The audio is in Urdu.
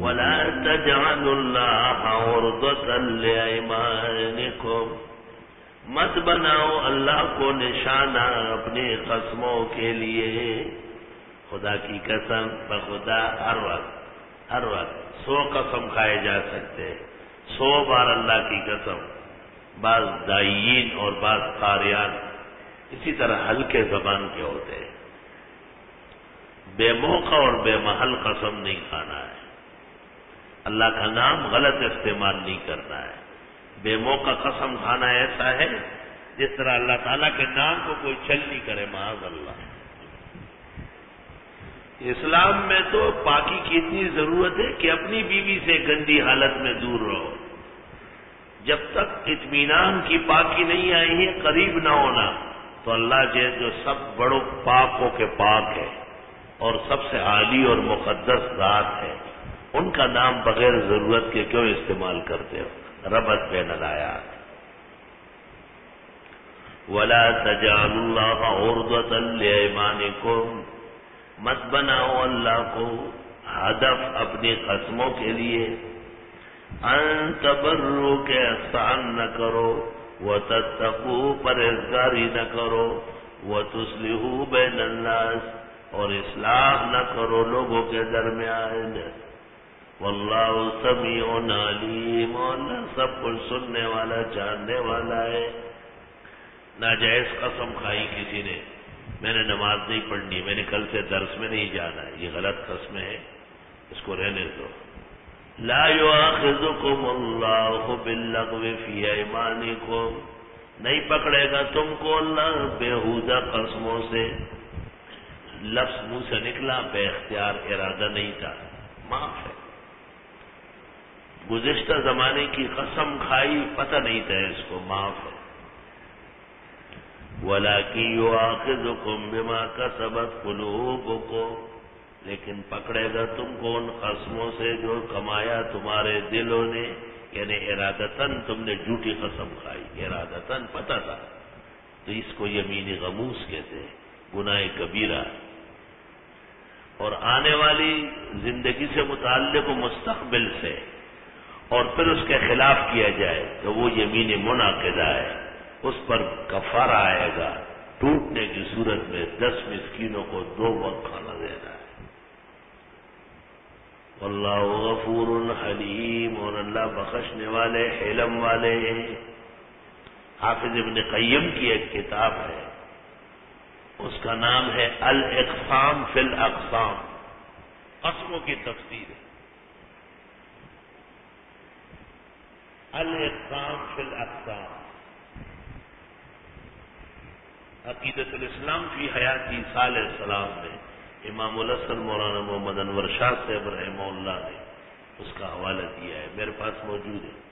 وَلَا تَجْعَلُوا اللَّهَ عُرْضَةً لِأَيْمَانِكُمْ، مت بناؤ اللہ کو نشانہ اپنی قسموں کے لیے. خدا کی قسم بخدا ہر وقت 100 قسم کھائے جا سکتے ہیں، 100 بار اللہ کی قسم. بعض داعیین اور بعض قاریان اسی طرح ہلکے زبان کے ہوتے ہیں. بے موقع اور بے محل قسم نہیں کھانا ہے. اللہ کا نام غلط استعمال نہیں کرنا ہے. بے موقع قسم کھانا ایسا ہے جس طرح اللہ تعالیٰ کے نام کو کوئی چل نہیں کرے، معاذ اللہ. اسلام میں تو پاکی کی اتنی ضرورت ہے کہ اپنی بیوی سے گندی حالت میں دور رہو. جب تک اطمینان کی پاکی نہیں آئی ہے قریب نہ ہونا. تو اللہ جو سب بڑوں پاکوں کے پاک ہے اور سب سے عالی اور مقدس ذات ہے، ان کا نام بغیر ضرورت کے کیوں استعمال کرتے ہو؟ ربط بین الآیات. وَلَا تَجْعَلُوا اللَّهَ عُرْضَةً لِأَيْمَانِكُمْ، مت بناؤ اللہ کو ہدف اپنی قسموں کے لیے. ان تبروا کے احسان نہ کرو، وتتقوا پرہیزگاری نہ کرو، وتصلحوا بین الناس اور اصلاح نہ کرو لوگوں کے درمیان. واللہ سمیع علیم، اللہ سب کچھ سننے والا جاننے والا ہے. ناجائز قسم کھائی کسی نے، میں نے نماز نہیں پڑھنی، میں نے کل سے درس میں نہیں جانا، یہ غلط قسمیں ہیں، اس کو رہنے دو. لا یؤاخذکم اللہ باللغو فی ایمانکم، نہیں پکڑے گا تم کو اللہ بیہودہ قسموں سے. لفظ منہ سے نکلا، بے اختیار، ارادہ نہیں تھا، معاف ہے. گزشتہ زمانے کی قسم کھائی، پتہ نہیں تھا اس کو، معاف ہے. وَلَٰكِن يُؤَاخِذُكُم بِمَا كَسَبَتْ قُلُوبُكُمْ، لیکن پکڑے گا تم کو ان قسموں سے جو کمایا تمہارے دلوں نے. یعنی ارادتاً تم نے جھوٹی قسم کھائی، ارادتاً پتہ تھا، تو اس کو یمین غموس کہتے ہیں، گناہ کبیرہ. اور آنے والی زندگی سے متعلق مستقبل سے اور پھر اس کے خلاف کیا جائے تو وہ یمین منعقدہ ہے، اس پر کفارہ آئے گا. ٹوٹنے کی صورت میں 10 مسکینوں کو 2 وقت کھانا دینا ہے. واللہ غفور حلیم، اور اللہ بخشنے والے حلم والے ہیں. حافظ ابن قیم کی ایک کتاب ہے، اس کا نام ہے الاقسام فی الاقسام، قسموں کی تفسیر ہے. الاقسام فی الاقسام، عقیدۃ الاسلام فی حیات عیسیٰ علیہ السلام میں امام الحسن مولانا محمد انور شاہ صاحب رحمہ اللہ نے اس کا حوالہ دیا ہے، میرے پاس موجود ہے.